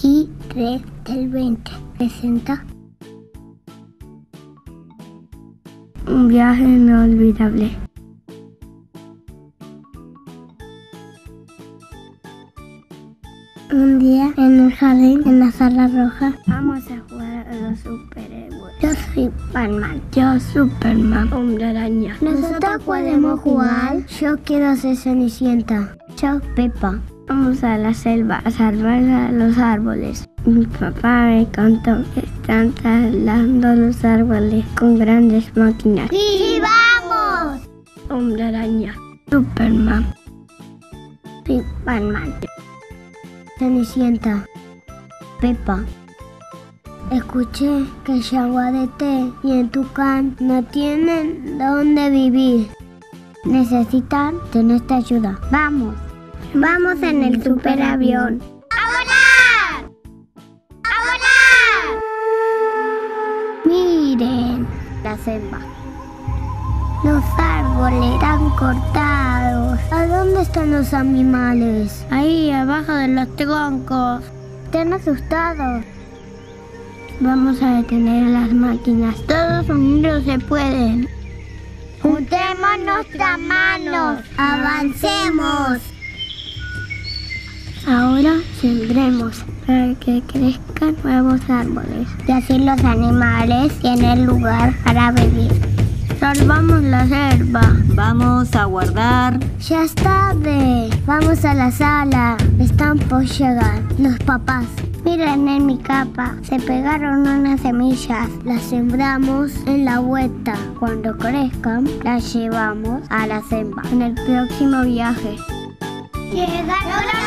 Aquí 3 del 20 presenta un viaje inolvidable. Un día en el jardín, en la sala roja, vamos a jugar a los superhéroes. Yo soy Batman. Yo Superman. Hombre Araña. ¿Nosotros podemos jugar? Yo quiero ser Cenicienta. Yo Pepa. Vamos a la selva a salvar a los árboles. Mi papá me contó que están talando los árboles con grandes máquinas. ¡Sí, vamos! Hombre Araña. Superman. Soy Batman. Cenicienta. Pepa. Escuché que Yaguareté y en Tucán no tienen dónde vivir. Necesitan de nuestra ayuda. ¡Vamos! Vamos en el superavión. ¡A volar! ¡A volar! Miren la selva. Los árboles están cortados. ¿A dónde están los animales? Ahí, abajo de los troncos. Están asustados. Vamos a detener las máquinas. Todos unidos se pueden. Juntemos nuestras manos. ¡Avancemos! Ahora sembremos para que crezcan nuevos árboles. Y así los animales tienen lugar para vivir. Salvamos la selva. Vamos a guardar. Ya es tarde. Vamos a la sala. Están por llegar los papás. Miren en mi capa. Se pegaron unas semillas. Las sembramos en la huerta. Cuando crezcan, las llevamos a la selva. En el próximo viaje. ¡Llegaron